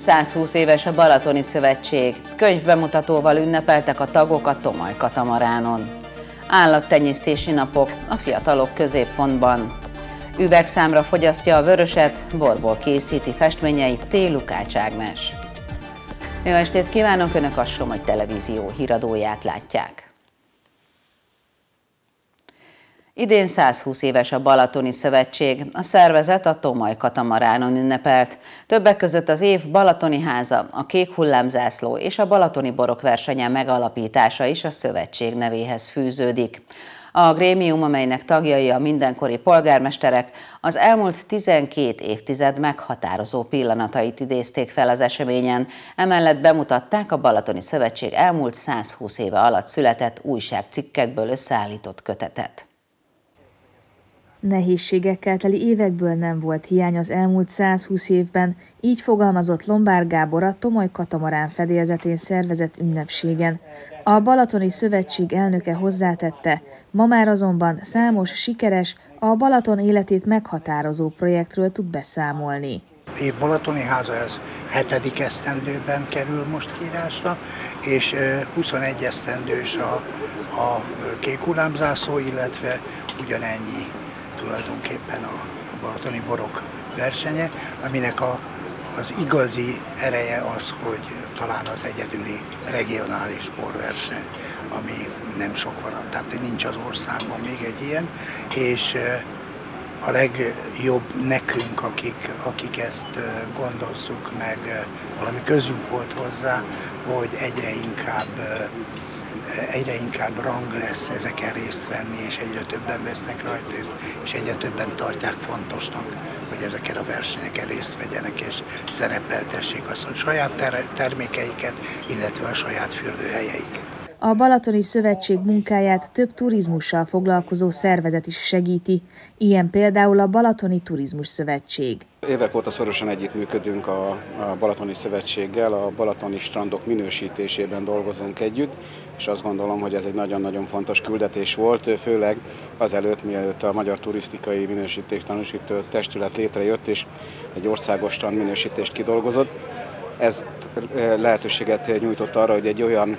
120 éves a Balatoni Szövetség. Könyvbemutatóval ünnepeltek a tagok a Tomaj katamaránon. Állattenyésztési napok a fiatalok középpontban. Üvegszámra fogyasztja a vöröset, borból készíti festményeit T. Lukács Ágnes. Jó estét kívánok! Önök a Somogy Televízió híradóját látják. Idén 120 éves a Balatoni Szövetség. A szervezet a Tomaj katamaránon ünnepelt. Többek között az év Balatoni háza, a Kék hullámzászló és a Balatoni borok versenye megalapítása is a szövetség nevéhez fűződik. A grémium, amelynek tagjai a mindenkori polgármesterek, az elmúlt 12 évtized meghatározó pillanatait idézték fel az eseményen, emellett bemutatták a Balatoni Szövetség elmúlt 120 éve alatt született újságcikkekből összeállított kötetet. Nehézségekkel teli évekből nem volt hiány az elmúlt 120 évben, így fogalmazott Lombár Gábor a Tomaj katamarán fedélzetén szervezett ünnepségen. A Balatoni Szövetség elnöke hozzátette, ma már azonban számos sikeres, a Balaton életét meghatározó projektről tud beszámolni. Év Balatoni háza, ez 7. esztendőben kerül most kiírásra, és 21 esztendős a Kék hullámzászló, illetve ugyanennyi tulajdonképpen a balatoni borok versenye, aminek az igazi ereje az, hogy talán az egyedüli regionális borverseny, ami nem sok van, tehát nincs az országban még egy ilyen, és a legjobb nekünk, akik ezt gondozzuk meg, valami közünk volt hozzá, hogy egyre inkább rang lesz ezeken részt venni, és egyre többen vesznek rajta részt, és egyre többen tartják fontosnak, hogy ezeken a versenyeken részt vegyenek, és szerepeltessék a saját termékeiket, illetve a saját fürdőhelyeiket. A Balatoni Szövetség munkáját több turizmussal foglalkozó szervezet is segíti, ilyen például a Balatoni Turizmus Szövetség. Évek óta szorosan együttműködünk a Balatoni Szövetséggel, a balatoni strandok minősítésében dolgozunk együtt, és azt gondolom, hogy ez egy nagyon-nagyon fontos küldetés volt, főleg azelőtt, mielőtt a Magyar Turisztikai Minősítés Tanúsító Testület létrejött, és egy országos strand minősítést kidolgozott. Ez lehetőséget nyújtott arra, hogy egy olyan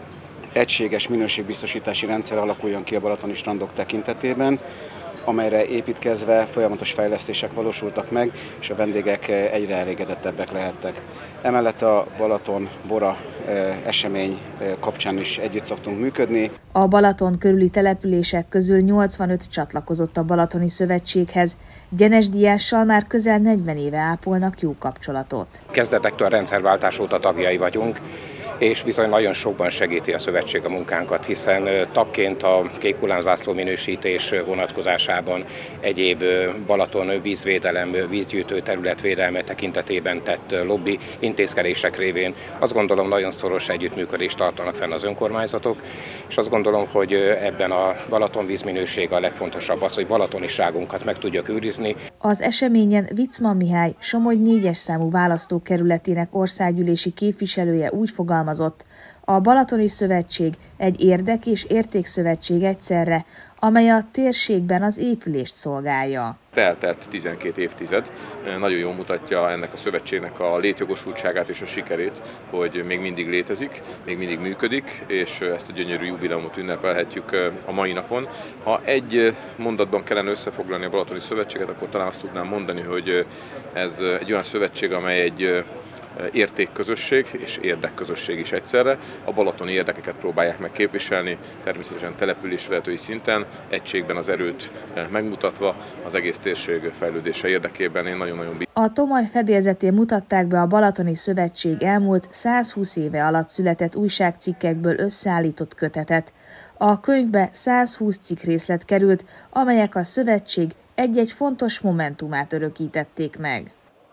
egységes minőségbiztosítási rendszer alakuljon ki a balatoni strandok tekintetében, amelyre építkezve folyamatos fejlesztések valósultak meg, és a vendégek egyre elégedettebbek lehettek. Emellett a Balaton Bora esemény kapcsán is együtt szoktunk működni. A Balaton körüli települések közül 85 csatlakozott a Balatoni Szövetséghez. Gyenes Díjással már közel 40 éve ápolnak jó kapcsolatot. Kezdetektől a rendszerváltás óta tagjai vagyunk, és bizony nagyon sokban segíti a szövetség a munkánkat, hiszen tagként a Kék hullámzászló minősítés vonatkozásában egyéb Balaton vízvédelem, vízgyűjtő területvédelme tekintetében tett lobby intézkedések révén azt gondolom nagyon szoros együttműködést tartanak fenn az önkormányzatok, és azt gondolom, hogy ebben a Balaton vízminőség a legfontosabb az, hogy balatoniságunkat meg tudjuk őrizni. Az eseményen Viczman Mihály, Somogy 4-es számú választókerületének országgyűlési képviselője úgy fogalmazott, a Balatoni Szövetség egy érdek- és értékszövetség egyszerre, amely a térségben az épülést szolgálja. Eltelt 12 évtized, nagyon jól mutatja ennek a szövetségnek a létjogosultságát és a sikerét, hogy még mindig létezik, még mindig működik, és ezt a gyönyörű jubileumot ünnepelhetjük a mai napon. Ha egy mondatban kellene összefoglalni a Balatoni Szövetséget, akkor talán azt tudnám mondani, hogy ez egy olyan szövetség, amely egy értékközösség és érdekközösség is egyszerre. A balatoni érdekeket próbálják meg képviselni, természetesen településvezetői szinten, egységben az erőt megmutatva, az egész térség fejlődése érdekében. Én nagyon-nagyon bízom. A Tomaj fedélzetén mutatták be a Balatoni Szövetség elmúlt 120 éve alatt született újságcikkekből összeállított kötetet. A könyvbe 120 cikkrészlet került, amelyek a szövetség egy-egy fontos momentumát örökítették meg.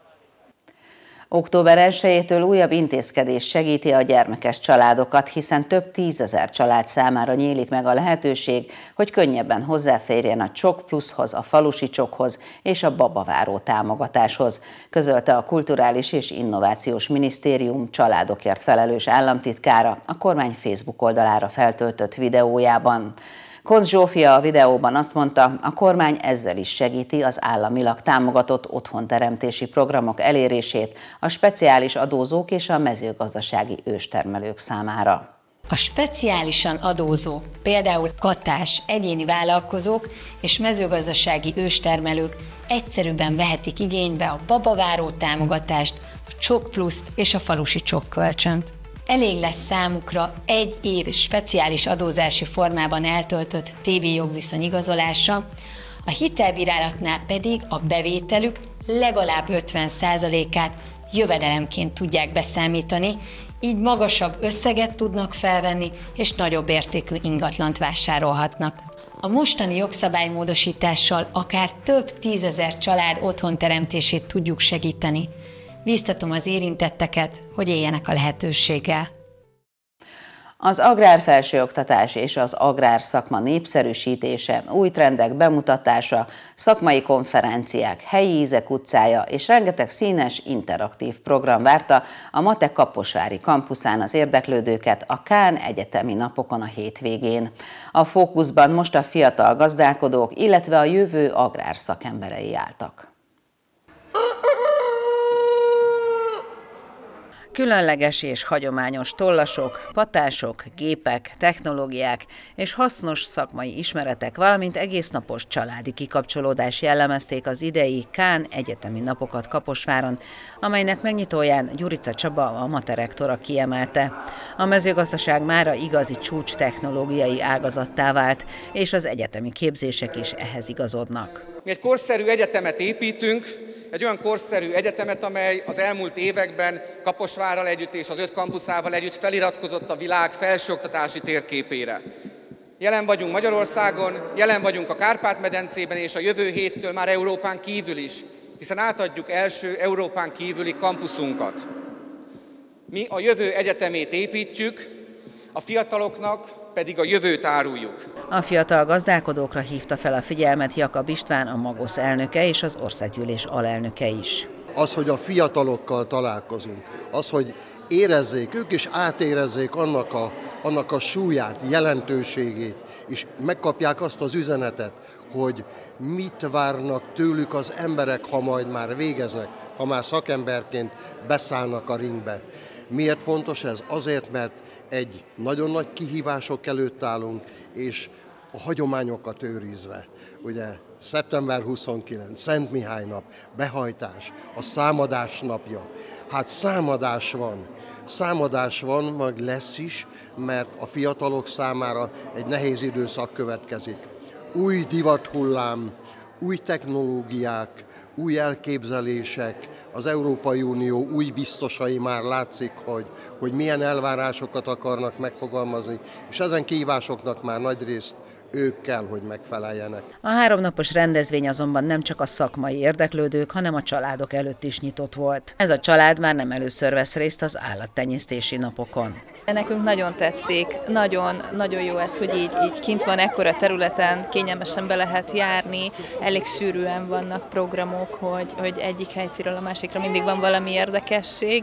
Október 1-től újabb intézkedés segíti a gyermekes családokat, hiszen több 10 000 család számára nyílik meg a lehetőség, hogy könnyebben hozzáférjen a Csok Pluszhoz, a Falusi Csokhoz és a Babaváró támogatáshoz, közölte a Kulturális és Innovációs Minisztérium családokért felelős államtitkára a kormány Facebook oldalára feltöltött videójában. Koncz Zsófia a videóban azt mondta, a kormány ezzel is segíti az államilag támogatott otthonteremtési programok elérését a speciális adózók és a mezőgazdasági őstermelők számára. A speciálisan adózó, például katás, egyéni vállalkozók és mezőgazdasági őstermelők egyszerűbben vehetik igénybe a babaváró támogatást, a Csok Pluszt és a falusi Csok kölcsönt. Elég lesz számukra 1 év speciális adózási formában eltöltött TV-jogviszony igazolása, a hitelbírálatnál pedig a bevételük legalább 50%-át jövedelemként tudják beszámítani, így magasabb összeget tudnak felvenni, és nagyobb értékű ingatlant vásárolhatnak. A mostani jogszabálymódosítással akár több 10 000 család otthonteremtését tudjuk segíteni. Bíztatom az érintetteket, hogy éljenek a lehetőséggel. Az agrárfelsőoktatás és az agrárszakma népszerűsítése, új trendek bemutatása, szakmai konferenciák, helyi ízek utcája és rengeteg színes, interaktív program várta a Matek kaposvári kampuszán az érdeklődőket a Kán egyetemi napokon a hétvégén. A fókuszban most a fiatal gazdálkodók, illetve a jövő agrárszakemberei álltak. Különleges és hagyományos tollasok, patások, gépek, technológiák és hasznos szakmai ismeretek, valamint egésznapos családi kikapcsolódás jellemezték az idei Kán egyetemi napokat Kaposváron, amelynek megnyitóján Gyurica Csaba, a MATE rektora kiemelte. A mezőgazdaság mára igazi csúcs technológiai ágazattá vált, és az egyetemi képzések is ehhez igazodnak. Mi egy korszerű egyetemet építünk, egy olyan korszerű egyetemet, amely az elmúlt években Kaposvárral együtt és az 5 kampuszával együtt feliratkozott a világ felsőoktatási térképére. Jelen vagyunk Magyarországon, jelen vagyunk a Kárpát-medencében, és a jövő héttől már Európán kívül is, hiszen átadjuk első Európán kívüli kampuszunkat. Mi a jövő egyetemét építjük, a fiataloknak pedig a jövőt áruljuk. A fiatal gazdálkodókra hívta fel a figyelmet Jakab István, a Magosz elnöke és az országgyűlés alelnöke is. Az, hogy a fiatalokkal találkozunk, az, hogy érezzék, ők is átérezzék annak a súlyát, jelentőségét, és megkapják azt az üzenetet, hogy mit várnak tőlük az emberek, ha majd már végeznek, ha már szakemberként beszállnak a ringbe. Miért fontos ez? Azért, mert egy nagyon nagy kihívások előtt állunk, és a hagyományokat őrizve. Ugye szeptember 29, Szent Mihály nap, behajtás, a számadás napja. Hát számadás van, majd lesz is, mert a fiatalok számára egy nehéz időszak következik. Új divathullám, új technológiák, új elképzelések, az Európai Unió új biztosai már látszik, hogy milyen elvárásokat akarnak megfogalmazni, és ezen kihívásoknak már nagyrészt ők kell, hogy megfeleljenek. A 3 napos rendezvény azonban nem csak a szakmai érdeklődők, hanem a családok előtt is nyitott volt. Ez a család már nem először vesz részt az állattenyésztési napokon. Nekünk nagyon tetszik, nagyon jó ez, hogy így kint van ekkora területen, kényelmesen be lehet járni, elég sűrűen vannak programok, hogy egyik helyszínről a másikra mindig van valami érdekesség,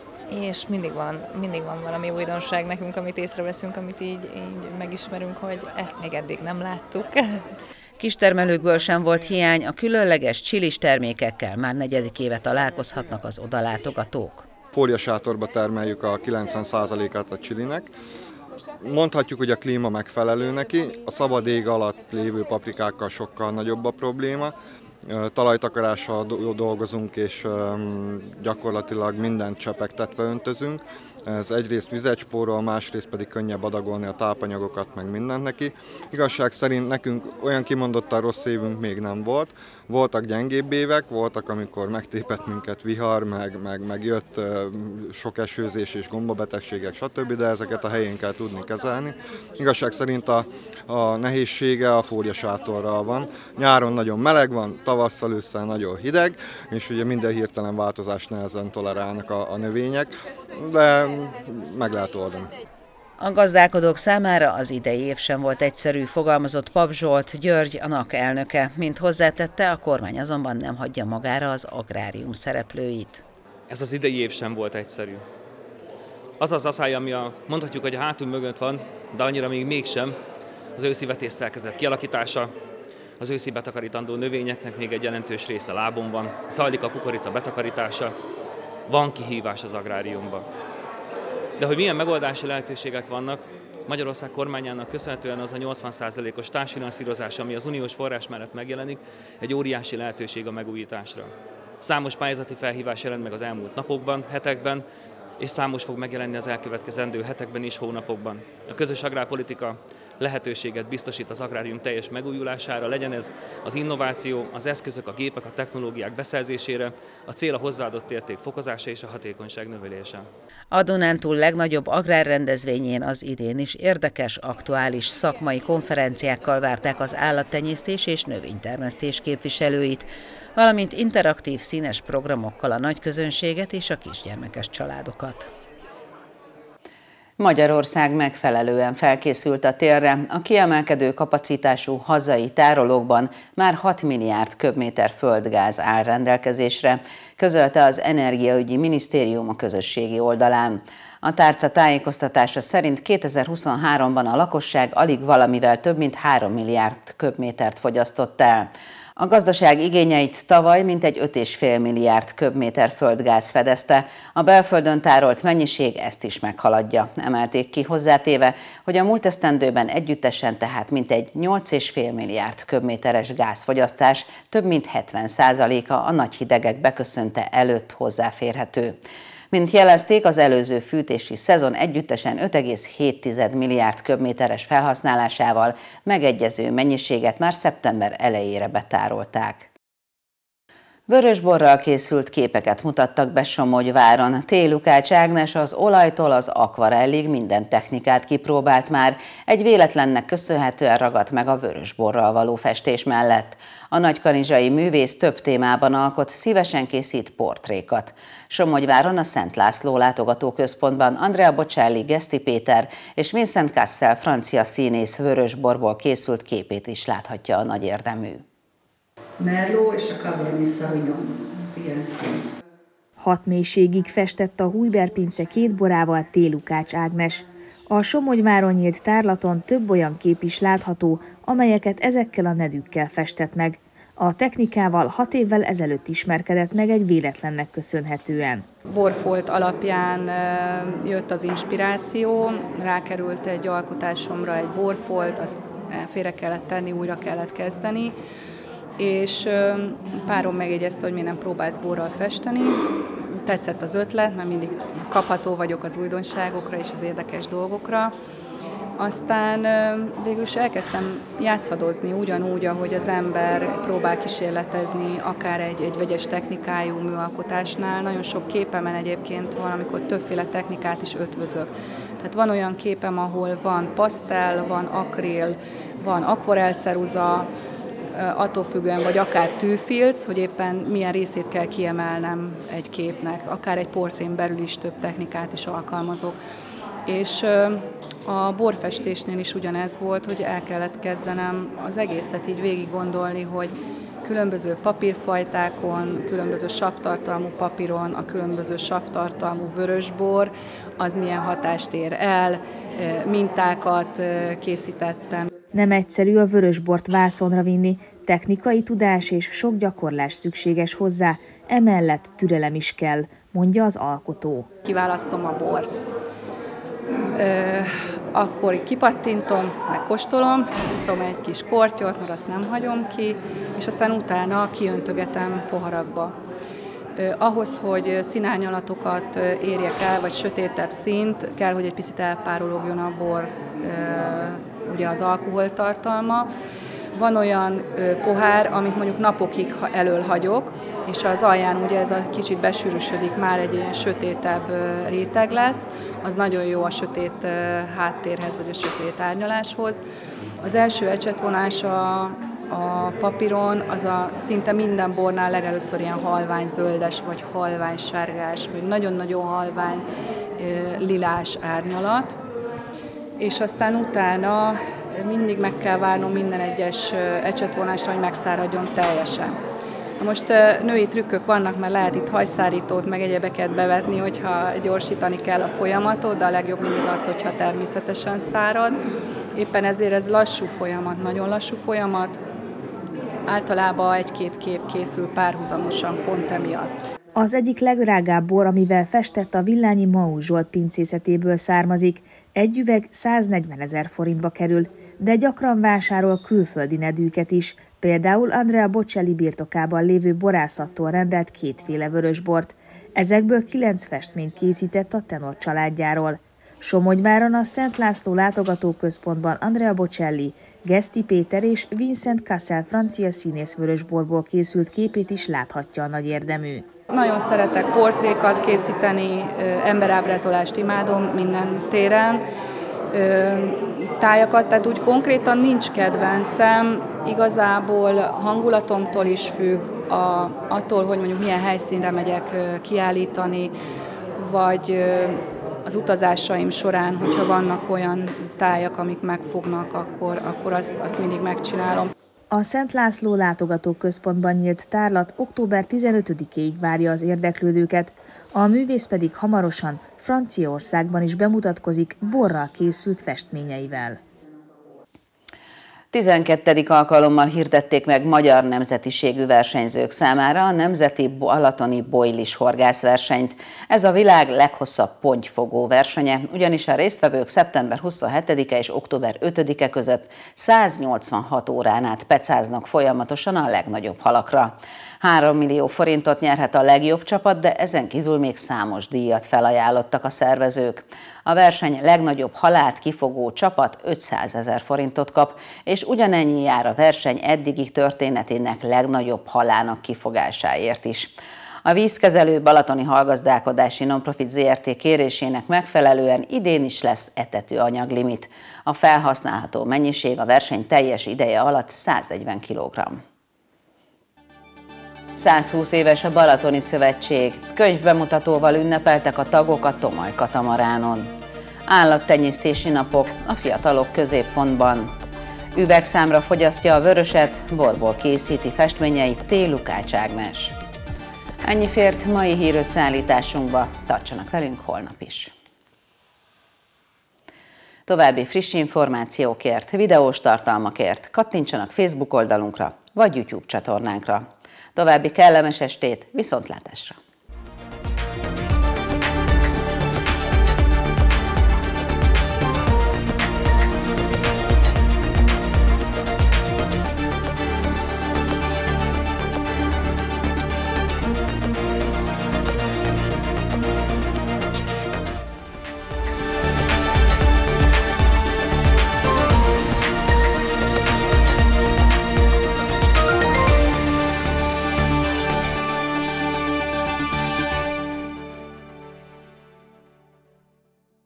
és mindig van valami újdonság nekünk, amit észreveszünk, amit így megismerünk, hogy ezt még eddig nem láttuk. Kistermelőkből sem volt hiány, a különleges csilis termékekkel már 4. éve találkozhatnak az odalátogatók. Fóliasátorba termeljük a 90%-át a csilinek. Mondhatjuk, hogy a klíma megfelelő neki, a szabad ég alatt lévő paprikákkal sokkal nagyobb a probléma. Talajtakarással dolgozunk, és gyakorlatilag mindent csepegtetve öntözünk. Ez egyrészt vizet spórol, másrészt pedig könnyebb adagolni a tápanyagokat, meg mindent neki. Igazság szerint nekünk olyan kimondottan rossz évünk még nem volt. Voltak gyengébb évek, voltak, amikor megtépett minket vihar, meg jött sok esőzés és gombabetegségek, stb., de ezeket a helyén kell tudni kezelni. Igazság szerint a nehézsége a fóliasátorral van. Nyáron nagyon meleg van, tavasszal, ősszel nagyon hideg, és ugye minden hirtelen változást nehezen tolerálnak a növények, de meg lehet oldani. A gazdálkodók számára az idei év sem volt egyszerű, fogalmazott Pap Zsolt, György, a NAK elnöke, mint hozzátette, a kormány azonban nem hagyja magára az agrárium szereplőit. Ez az idei év sem volt egyszerű. Az az asszály, ami mondhatjuk, hogy a hátunk mögött van, de annyira még mégsem. az őszi vetészszerkezet kialakítása, az őszi betakarítandó növényeknek még egy jelentős része lábon van, zajlik a kukorica betakarítása, van kihívás az agráriumban. De hogy milyen megoldási lehetőségek vannak, Magyarország kormányának köszönhetően az a 80%-os társfinanszírozás, ami az uniós forrás mellett megjelenik, egy óriási lehetőség a megújításra. Számos pályázati felhívás jelent meg az elmúlt napokban, hetekben, és számos fog megjelenni az elkövetkezendő hetekben és hónapokban. A közös agrárpolitika lehetőséget biztosít az agrárium teljes megújulására, legyen ez az innováció, az eszközök, a gépek, a technológiák beszerzésére, a cél a hozzáadott érték fokozása és a hatékonyság növelése. A Dunántúl legnagyobb agrárrendezvényén az idén is érdekes, aktuális szakmai konferenciákkal várták az állattenyésztés és növénytermesztés képviselőit, valamint interaktív színes programokkal a nagyközönséget és a kisgyermekes családokat. Magyarország megfelelően felkészült a télre, a kiemelkedő kapacitású hazai tárolókban már 6 milliárd köbméter földgáz áll rendelkezésre, közölte az Energiaügyi Minisztérium a közösségi oldalán. A tárca tájékoztatása szerint 2023-ban a lakosság alig valamivel több mint 3 milliárd köbmétert fogyasztott el. A gazdaság igényeit tavaly mintegy 5,5 milliárd köbméter földgáz fedezte, a belföldön tárolt mennyiség ezt is meghaladja, emelték ki, hozzátéve, hogy a múlt esztendőben együttesen tehát mintegy 8,5 milliárd köbméteres gázfogyasztás több mint 70%-a a nagy hidegek beköszönte előtt hozzáférhető. Mint jelezték, az előző fűtési szezon együttesen 5,7 milliárd köbméteres felhasználásával megegyező mennyiséget már szeptember elejére betárolták. Vörösborral készült képeket mutattak be Somogyváron. T. Lukács Ágnes az olajtól az akvarellig minden technikát kipróbált már, egy véletlennek köszönhetően ragadt meg a vörösborral való festés mellett. A nagykanizsai művész több témában alkot, szívesen készít portrékat. Somogyváron a Szent László látogatóközpontban Andrea Bocelli, Geszti Péter és Vincent Cassel francia színész vörösborból készült képét is láthatja a nagy érdemű. Merlot és a Cabernet Sauvignon, az ilyen szín. 6 mélységig festett a Hújber-pince két borával T. Lukács Ágnes. A Somogyváron nyílt tárlaton több olyan kép is látható, amelyeket ezekkel a nevükkel festett meg. A technikával 6 évvel ezelőtt ismerkedett meg egy véletlennek köszönhetően. Borfolt alapján jött az inspiráció, rákerült egy alkotásomra egy borfolt, azt félre kellett tenni, újra kellett kezdeni, és párom megjegyezte, hogy miért nem próbálsz borral festeni. Tetszett az ötlet, mert mindig kapható vagyok az újdonságokra és az érdekes dolgokra. Aztán végül is elkezdtem játszadozni ugyanúgy, ahogy az ember próbál kísérletezni, akár egy vegyes technikájú műalkotásnál. Nagyon sok képemen egyébként valamikor többféle technikát is ötvözök. Tehát van olyan képem, ahol van pasztel, van akril, van akvarelceruza, attól függően, vagy akár tűfilc, hogy éppen milyen részét kell kiemelnem egy képnek, akár egy portrén belül is több technikát is alkalmazok. És a borfestésnél is ugyanez volt, hogy el kellett kezdenem az egészet így végig gondolni, hogy különböző papírfajtákon, különböző savtartalmú papíron, a különböző savtartalmú vörösbor, az milyen hatást ér el, mintákat készítettem. Nem egyszerű a vörösbort vászonra vinni, technikai tudás és sok gyakorlás szükséges hozzá, emellett türelem is kell, mondja az alkotó. Kiválasztom a bort, akkor kipattintom, megkóstolom, iszom egy kis kortyot, mert azt nem hagyom ki, és aztán utána kiöntögetem poharakba. Ahhoz, hogy színárnyalatokat érjek el, vagy sötétebb színt, kell, hogy egy picit elpárologjon a bor, ugye az alkoholtartalma. Van olyan pohár, amit mondjuk napokig elől hagyok, és az alján ugye ez a kicsit besűrűsödik, már egy ilyen sötétebb réteg lesz, az nagyon jó a sötét háttérhez, vagy a sötét árnyaláshoz. Az első ecsetvonás a papíron, az szinte minden bornál legelőször ilyen halvány zöldes, vagy halvány sárgás, vagy nagyon-nagyon halvány lilás árnyalat, és aztán utána mindig meg kell várnom minden egyes ecsetvonásra, hogy megszáradjon teljesen. Most női trükkök vannak, mert lehet itt hajszárítót, meg egyebeket bevetni, hogyha gyorsítani kell a folyamatot, de a legjobb mindig az, hogyha természetesen szárad. Éppen ezért ez lassú folyamat, nagyon lassú folyamat. Általában egy-két kép készül párhuzamosan pont emiatt. Az egyik legdrágább bor, amivel festett, a Villányi Mau Zsolt pincészetéből származik. Egy üveg 140 000 forintba kerül, de gyakran vásárol külföldi nedűket is, például Andrea Bocelli birtokában lévő borászattól rendelt 2 féle vörösbort. Ezekből 9 festményt készített a tenor családjáról. Somogyváron a Szent László látogatóközpontban Andrea Bocelli, Geszti Péter és Vincent Cassel francia színész vörösborból készült képét is láthatja a nagy érdemű. Nagyon szeretek portrékat készíteni, emberábrázolást imádom minden téren, tájakat, tehát úgy konkrétan nincs kedvencem, igazából hangulatomtól is függ, attól, hogy mondjuk milyen helyszínre megyek kiállítani, vagy az utazásaim során, hogyha vannak olyan tájak, amik megfognak, akkor azt mindig megcsinálom. A Szent László látogatóközpontban nyílt tárlat október 15-ig várja az érdeklődőket, a művész pedig hamarosan Franciaországban is bemutatkozik borral készült festményeivel. 12. alkalommal hirdették meg magyar nemzetiségű versenyzők számára a Nemzeti Balatoni Bojlis horgászversenyt. Ez a világ leghosszabb pontyfogó versenye, ugyanis a résztvevők szeptember 27-e és október 5-e között 186 órán át pecáznak folyamatosan a legnagyobb halakra. 3 millió forintot nyerhet a legjobb csapat, de ezen kívül még számos díjat felajánlottak a szervezők. A verseny legnagyobb halát kifogó csapat 500 000 forintot kap, és ugyanennyi jár a verseny eddigi történetének legnagyobb halának kifogásáért is. A vízkezelő Balatoni Hallgazdálkodási Nonprofit Zrt. Kérésének megfelelően idén is lesz etetőanyaglimit. A felhasználható mennyiség a verseny teljes ideje alatt 140 kg. 120 éves a Balatoni Szövetség. Könyvbemutatóval ünnepeltek a tagok a Tomaj katamaránon. Állattenyésztési napok a fiatalok középpontban. Üvegszámra fogyasztja a vöröset, borból készíti festményeit T. Lukács Ágnes. Ennyi fért mai hírösszeállításunkba, tartsanak velünk holnap is. További friss információkért, videós tartalmakért kattintsanak Facebook oldalunkra vagy YouTube csatornánkra. További kellemes estét, viszontlátásra!